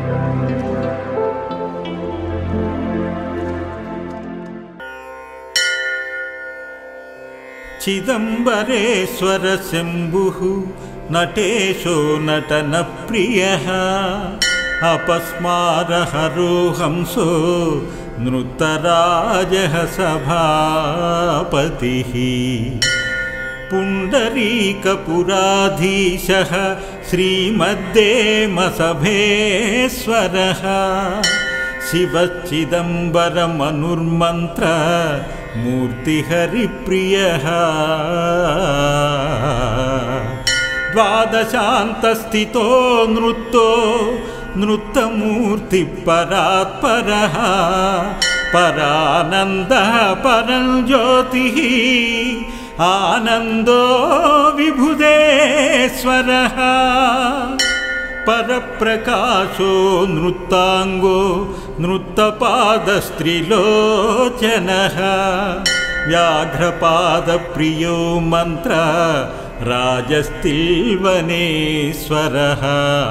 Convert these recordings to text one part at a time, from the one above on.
चिदंबरेश्वर शंभुः नटेशो नटनप्रियः अपस्मारहरो हंसो नृतराजः सभापतिः पुण्डरीकपुराधीशः श्रीमद्देमसभेश्वरः शिवश्चिदंबरमनुर्मन्त्र मूर्तिहरिप्रियः द्वादशान्तस्थितो नृत्तो नृत्तमूर्तिपरात्परः परानन्दः परञ्ज्योतिः आनन्दो विभुदेश्वरः परप्रकाशो नृत्तांगो नृत्तपादस्त्रिलोचनः व्याघ्रपादप्रियो मन्त्र राजस्तिल्वनेश्वरः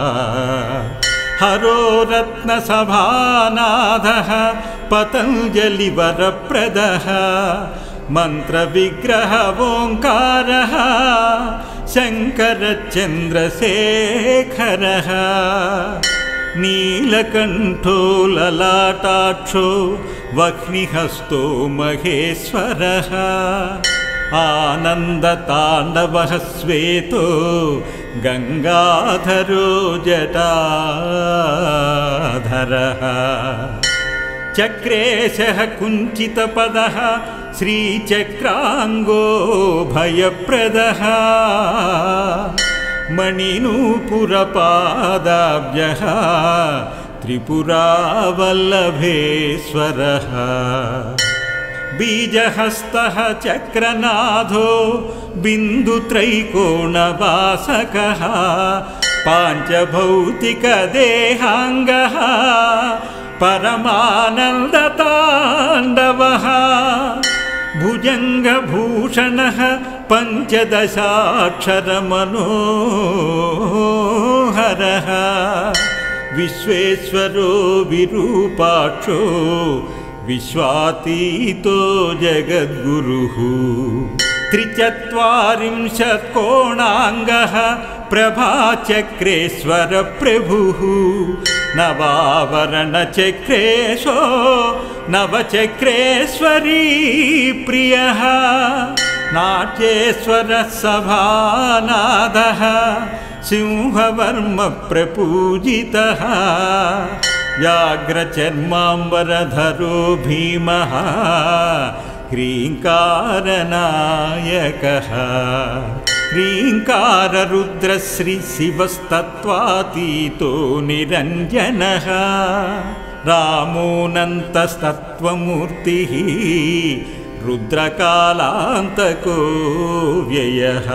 हरो रत्नसभानाथः पतञ्जलिवरप्रदः मन्त्रविग्रह ओङ्कारः शङ्करचन्द्रशेखरः नीलकण्ठो ललाटाक्षो वह्निहस्तो महेश्वरः आनन्दताण्डवः श्वेतो गङ्गाधरो जटाधरः चक्रेशः कुञ्चितपदः श्रीचक्राङ्गो भयप्रदः मणिनूपुरपादाब्जः त्रिपुरावल्लभेश्वरः बीजहस्तः चक्रनाथो बिन्दुत्रैकोणवासकः पाञ्चभौतिकदेहाङ्गः परमानन्दताण्डवः भुजङ्गभूषणः पञ्चदशाक्षरमनोहरः विश्वेश्वरो विरूपाक्षो विश्वातीतो जगद्गुरुः त्रिचत्वारिंशत् कोणाङ्गः प्रभाचक्रेश्वर प्रभुः नवावरणचक्रेशो नवचक्रेश्वरी प्रियः नाट्येश्वरः सभानाथः सिंहवर्म प्रपूजितः व्याघ्रचर्माम्बरधरो भीमः ह्रीङ्कारनायकः ह्रीङ्काररुद्रश्रीशिवस्तत्त्वातीतो निरञ्जनः रामोऽनन्तस्तत्त्वमूर्तिः रुद्रकालान्तको व्ययः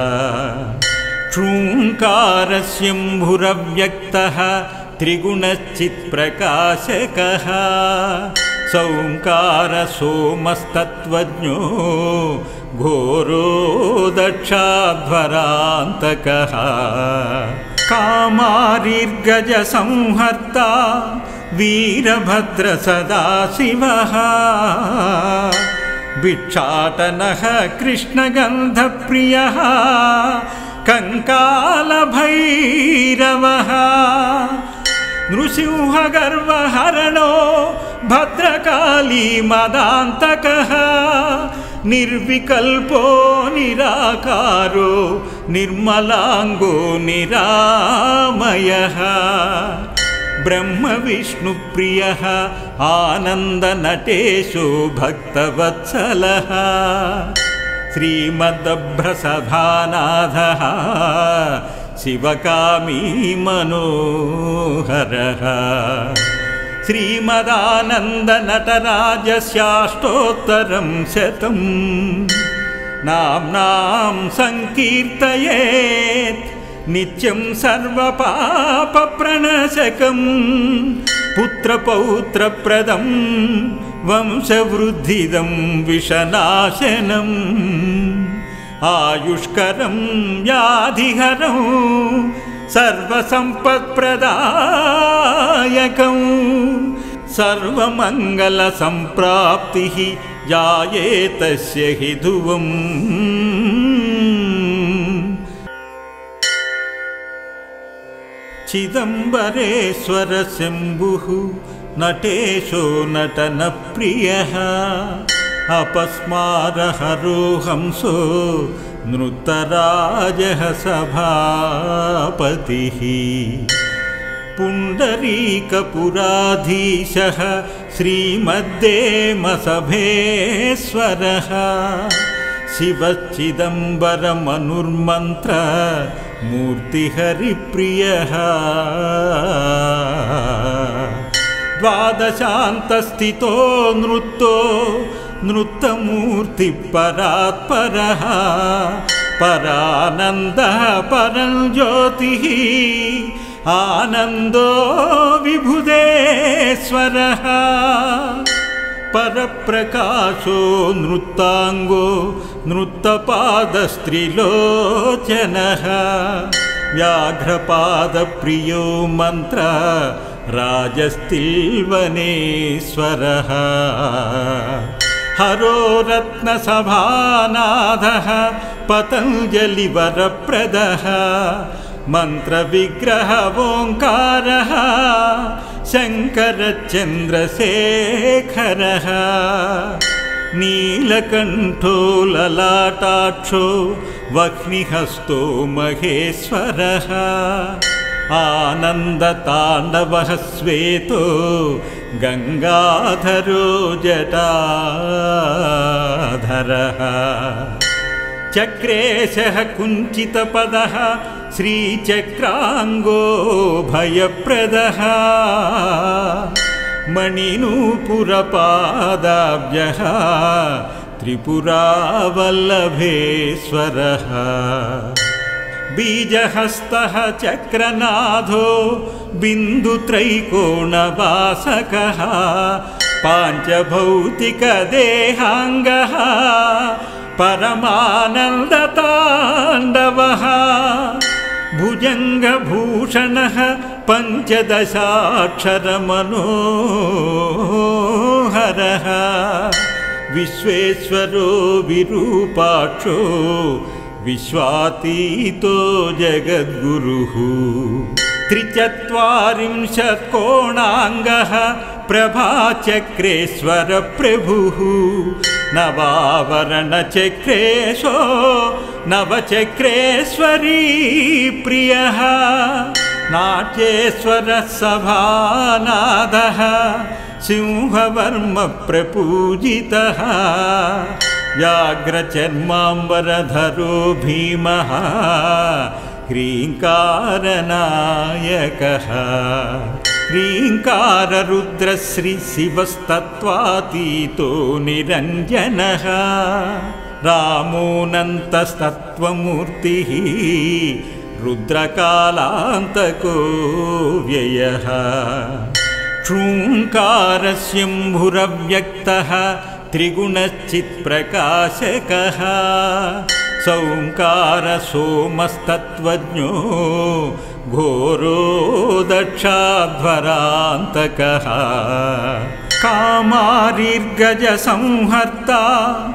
क्षूङ्कारस्यम्भुरव्यक्तः त्रिगुणश्चित्प्रकाशकः सौङ्कार सोमस्तत्त्वज्ञो घोरो दक्षाध्वरान्तकः कामारिर्गजसंहर्ता वीरभद्र सदाशिवः भिक्षाटनः कृष्णगन्धप्रियः कंकालभैरवः नृसिंहगर्वहरणो भद्रकाली मदान्तकः निर्विकल्पो निराकारो निर्मलांगो निरामयः ब्रह्मविष्णुप्रियः आनन्दनटेशो भक्तवत्सलः श्रीमद्भ्रसभानाथः शिवकामी मनोहरः श्रीमदानन्दनटराजस्याष्टोत्तरं शतं नाम्नां संकीर्तयेत् नित्यं सर्वपापप्रणशकं पुत्रपौत्रप्रदं वंशवृद्धिदं विषनाशनम् आयुष्करं व्याधिहरं सर्वसम्पत्प्रदायकं सर्वमङ्गलसम्प्राप्तिः जायेतस्य हि ध्रुवम् चिदम्बरेश्वर शम्भुः नटेशो नटनप्रियः अपस्मारहरो हंसो नृतराजः सभापतिः पुण्डरीकपुराधीशः श्रीमद्देमसभेश्वरः शिवश्चिदम्बरमनुर्मन्त्र मूर्तिहरिप्रियः द्वादशान्तस्थितो नृत्तो नृत्तमूर्तिपरात्परः परानन्दः परञ्ज्योतिः आनन्दो विभुदेश्वरः परप्रकाशो नृत्ताङ्गो नृत्तपादस्त्रिलोचनः व्याघ्रपादप्रियो मन्त्र राजस्तिल्वनेश्वरः हरो रत्नसभानाथः पतञ्जलिवरप्रदः मन्त्रविग्रह ओङ्कारः शङ्करचन्द्रशेखरः नीलकण्ठो ललाटाक्षो वह्निहस्तो महेश्वरः आनन्दताण्डवः श्वेतो गङ्गाधरो जटाधरः चक्रेशः कुञ्चितपदः श्रीचक्राङ्गो भयप्रदः मणिनूपुरपादाब्जः त्रिपुरावल्लभेश्वरः बीजहस्तः चक्रनाथो बिन्दुत्रैकोणवासकः पाञ्चभौतिकदेहाङ्गः परमानन्दताण्डवः भुजङ्गभूषणः पञ्चदशाक्षरमनोहरः विश्वेश्वरो विरूपाक्षो विश्वातीतो जगद्गुरुः त्रिचत्वारिंशत्कोणाङ्गः प्रभाचक्रेश्वर प्रभुः नवावरणचक्रेशो नवचक्रेश्वरी प्रियः नाट्येश्वरः सभानाथः सिंहवर्म प्रपूजितः व्याघ्रचर्माम्बरधरो भीमः ह्रीङ्कारनायकः ह्रीङ्काररुद्रश्रीशिवस्तत्त्वातीतो निरञ्जनः रामोऽनन्तस्तत्त्वमूर्तिः रुद्रकालान्तको व्ययः क्षूङ्कारस्यम्भुरव्यक्तः त्रिगुणश्चित्प्रकाशकः सौङ्कारसोमस्तत्त्वज्ञो घोरो दक्षाध्वरान्तकः कामारिर्गजसंहर्ता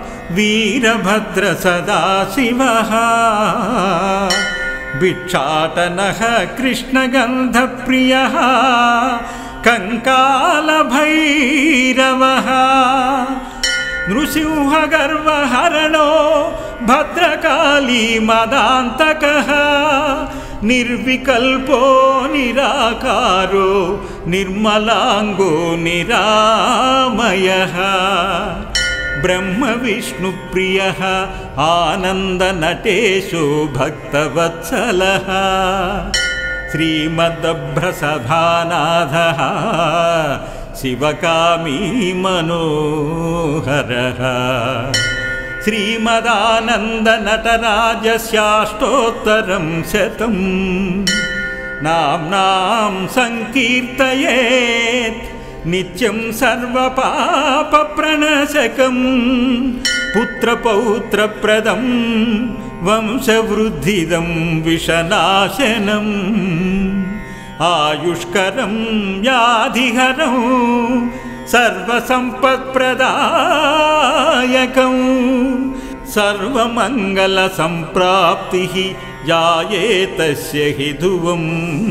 वीरभद्रसदाशिवः भिक्षाटनः कृष्णगन्धप्रियः कङ्कालभैरवः नृसिंहगर्वहरणो भद्रकाली मदान्तकः निर्विकल्पो निराकारो निर्मलाङ्गो निरामयः ब्रह्मविष्णुप्रियः आनन्दनटेशो भक्तवत्सलः श्रीमद्भ्रसभानाथः शिवकामी मनोहरः श्रीमदानन्दनटराजस्याष्टोत्तरं शतं नाम्नां संकीर्तयेत् नित्यं सर्वपापप्रणशकं पुत्रपौत्रप्रदं वंशवृद्धिदं विषनाशनम् आयुष्करं व्याधिहरं सर्वसम्पत्प्रदायकं सर्वमङ्गलसम्प्राप्तिः जायेतस्य हि ध्रुवम्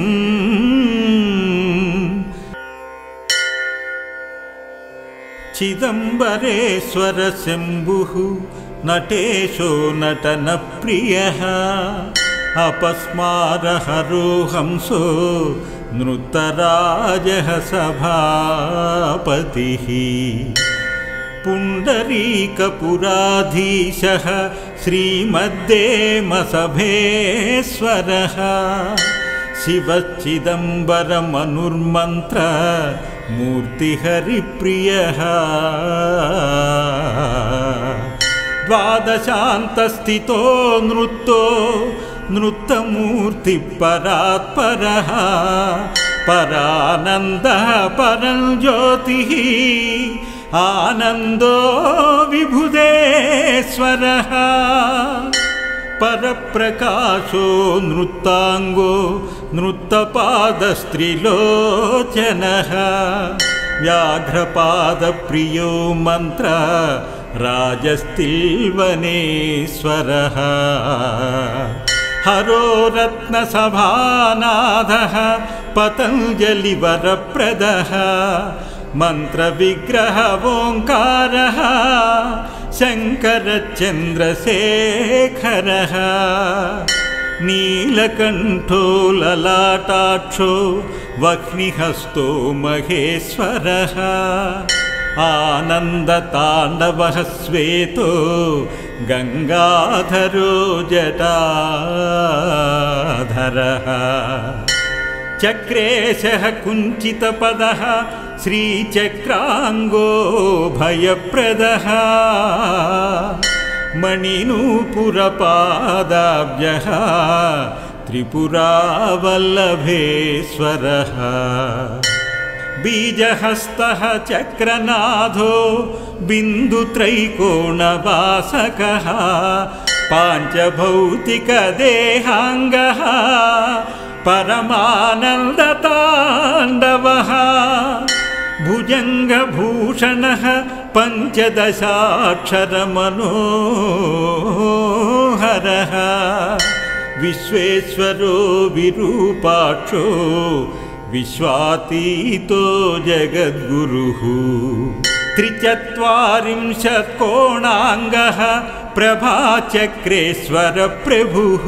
चिदम्बरेश्वर शम्भुः नटेशो नटनप्रियः अपस्मारहरो हंसो नृतराजः सभापतिः पुण्डरीकपुराधीशः श्रीमद्देमसभेश्वरः शिवचिदम्बरमनुर्मन्त्र मूर्तिहरिप्रियः द्वादशान्तस्थितो नृत्तो नृत्तमूर्तिपरात्परः परानन्दः परं ज्योतिः आनन्दो विभुदेश्वरः परप्रकाशो नृत्ताङ्गो नृत्तपादस्त्रिलोचनः व्याघ्रपादप्रियो मन्त्र राजस्तिल्वनेश्वरः हरो रत्नसभानाथः पतञ्जलिवरप्रदः मन्त्रविग्रह ओङ्कारः शङ्करचन्द्रशेखरः नीलकण्ठो ललाटाक्षो वह्निहस्तो महेश्वरः आनन्दताण्डवः श्वेतो गङ्गाधरो जटाधरः चक्रेशः कुञ्चितपदः श्रीचक्राङ्गो भयप्रदः मणिनूपुरपादाब्जः त्रिपुरावल्लभेश्वरः बीजहस्तः चक्रनाथो बिन्दुत्रैकोणवासकः पाञ्चभौतिकदेहाङ्गः परमानन्दताण्डवः भुजङ्गभूषणः पञ्चदशाक्षरमनोहरः विश्वेश्वरो विरूपाक्षो विश्वातीतो जगद्गुरुः त्रिचत्वारिंशत्कोणाङ्गः प्रभाचक्रेश्वर प्रभुः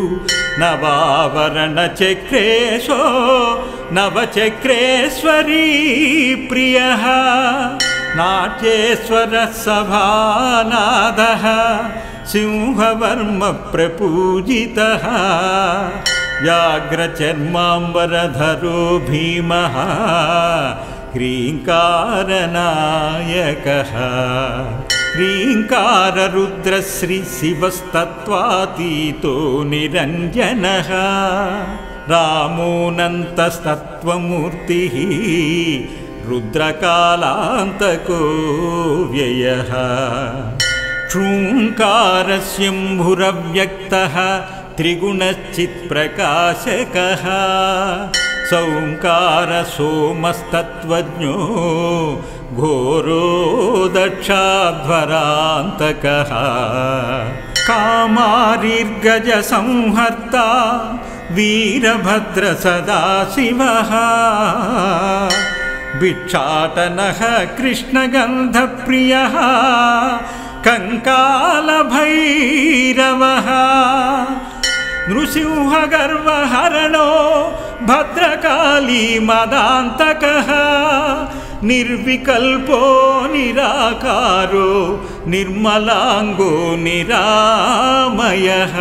नवावरणचक्रेशो नवचक्रेश्वरी प्रियः नाट्येश्वरः सभानाथः सिंहवर्म प्रपूजितः व्याघ्रचर्माम्बरधरो भीमः ह्रीङ्कारनायकः ह्रीङ्काररुद्रश्रीशिवस्तत्त्वातीतो निरञ्जनः रामोऽनन्तस्तत्त्वमूर्तिः रुद्रकालान्तको व्ययः क्षूङ्कारस्यम्भुरव्यक्तः त्रिगुणश्चित्प्रकाशकः सौङ्कारसोमस्तत्त्वज्ञो घोरो दक्षाध्वरान्तकः कामारिर्गजसंहर्ता वीरभद्र सदाशिवः भिक्षाटनः कृष्णगन्धप्रियः कङ्कालभैरवः नृसिंहगर्वहरणो भद्रकाली मदान्तकः निर्विकल्पो निराकारो निर्मलाङ्गो निरामयः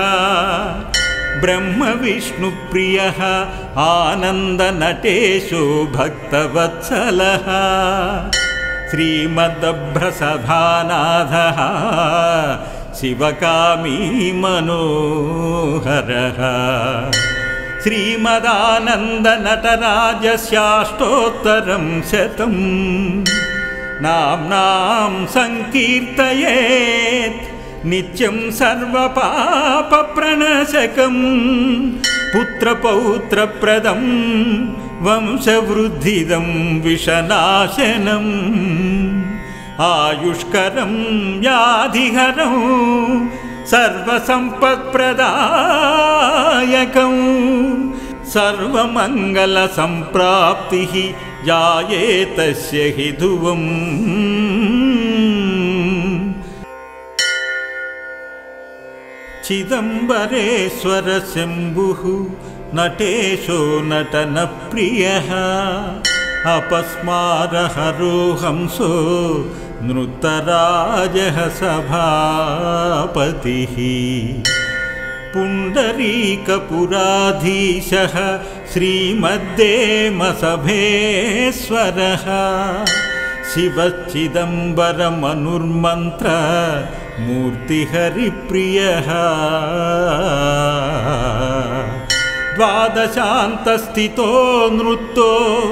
ब्रह्मविष्णुप्रियः आनन्दनटेशो भक्तवत्सलः श्रीमद्भ्रसभानाथः शिवकामी मनोहरः श्रीमदानन्दनटराजस्याष्टोत्तरं शतम् नाम्नां संकीर्तयेत् नित्यं सर्वपापप्रणशकं पुत्रपौत्रप्रदं वंशवृद्धिदं विषनाशनम् आयुष्करं व्याधिहरं सर्वसम्पत्प्रदायकं सर्वमङ्गलसम्प्राप्तिः जायेतस्य हि ध्रुवम् चिदम्बरेश्वर शम्भुः नटेशो नटनप्रियः अपस्मारहरो हंसो नृतराजः सभापतिः पुण्डरीकपुराधीशः श्रीमद्देमसभेश्वरः शिवश्चिदम्बरमनुर्मन्त्र मूर्तिहरिप्रियः द्वादशान्तस्थितो नृत्तो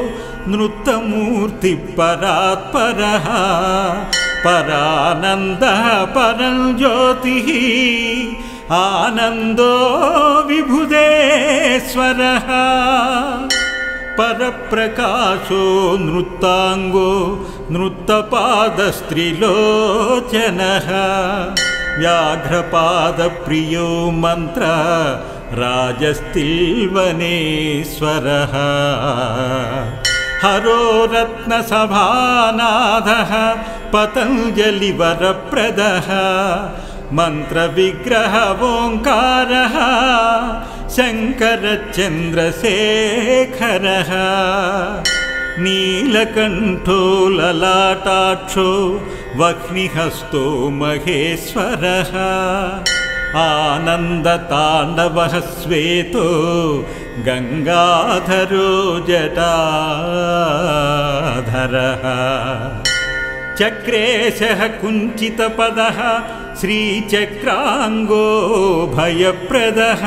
नृत्तमूर्तिपरात्परः परानन्दः परं ज्योतिः आनन्दो विभुदेश्वरः परप्रकाशो नृत्ताङ्गो नृत्तपादस्त्रिलोचनः व्याघ्रपादप्रियो मन्त्र राजस्तिल्वनेश्वरः हरो रत्नसभानाथः पतञ्जलिवरप्रदः मन्त्रविग्रह ओङ्कारः शङ्करचन्द्रशेखरः नीलकण्ठो ललाटाक्षो वह्निहस्तो महेश्वरः आनन्दताण्डवः श्वेतो गङ्गाधरो जटाधरः चक्रेशः कुञ्चितपदः श्रीचक्राङ्गो भयप्रदः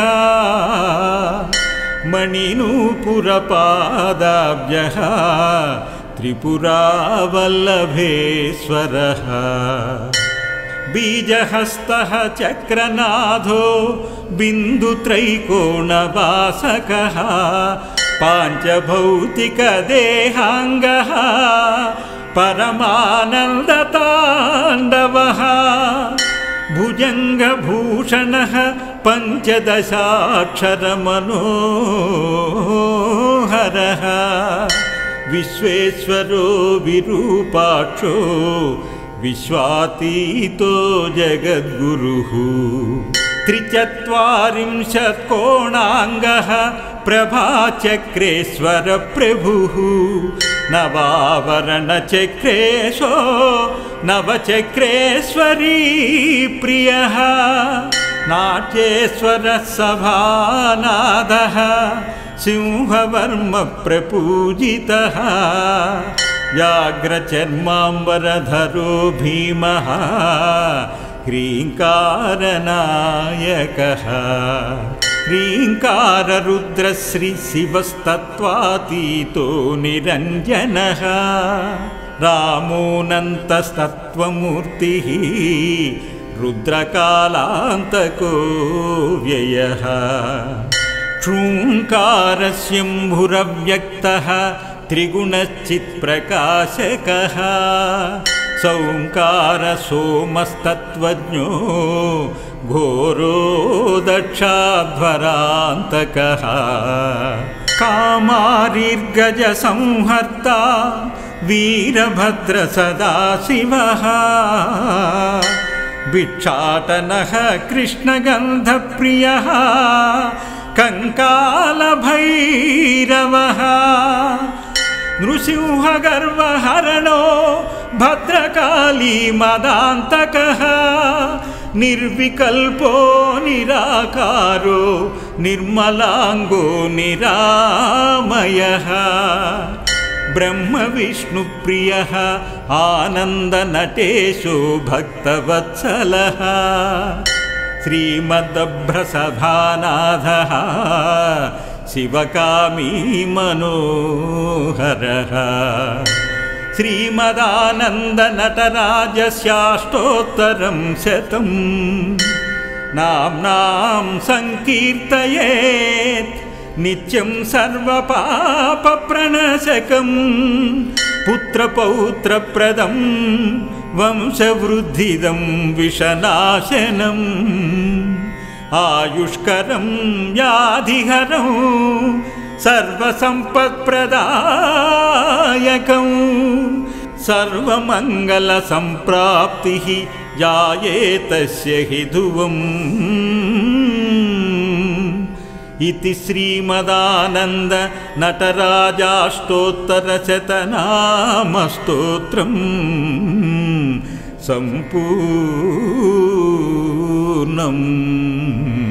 मणिनूपुरपादाब्जः त्रिपुरावल्लभेश्वरः बीजहस्तः चक्रनाथो बिन्दुत्रैकोणवासकः पाञ्चभौतिकदेहाङ्गः परमानन्दताण्डवः भुजङ्गभूषणः पञ्चदशाक्षरमनोहरः विश्वेश्वरो विरूपाक्षो विश्वातीतो जगद्गुरुः त्रिचत्वारिंशत्कोणाङ्गः प्रभाचक्रेश्वर प्रभुः नवावरणचक्रेशो नवचक्रेश्वरी प्रियः नाट्येश्वरः सभानाथः सिंहवर्म प्रपूजितः व्याघ्रचर्माम्बरधरो भीमः ह्रीङ्कारनायकः ह्रीङ्काररुद्रश्रीशिवस्तत्त्वातीतो निरञ्जनः रामोऽनन्तस्तत्त्वमूर्तिः रुद्रकालान्तको व्ययः क्षूङ्कारस्यम्भुरव्यक्तः त्रिगुणश्चित्प्रकाशकः सौङ्कारसोमस्तत्त्वज्ञो घोरो दक्षाध्वरान्तकः कामारिर्गजसंहर्ता वीरभद्र सदाशिवः भिक्षाटनः कृष्णगन्धप्रियः कङ्कालभैरवः नृसिंहगर्वहरणो भद्रकाली मदान्तकः निर्विकल्पो निराकारो निर्मलांगो निरामयः ब्रह्मविष्णुप्रियः आनन्दनटेशो भक्तवत्सलः श्रीमद्भ्रसभानाथः शिवकामी मनोहरः श्रीमदानन्दनटराजस्याष्टोत्तरं शतं नाम्नां संकीर्तयेत् नित्यं सर्वपापप्रणशकं पुत्रपौत्रप्रदं वंशवृद्धिदं विषनाशनम् आयुष्करं व्याधिहरं सर्वसम्पत्प्रदायकं सर्वमङ्गलसम्प्राप्तिः जायेतस्य हि ध्रुवम् इति श्रीमदानन्द नटराजाष्टोत्तरशतनामस्तोत्रम् सम्पूर्णम्।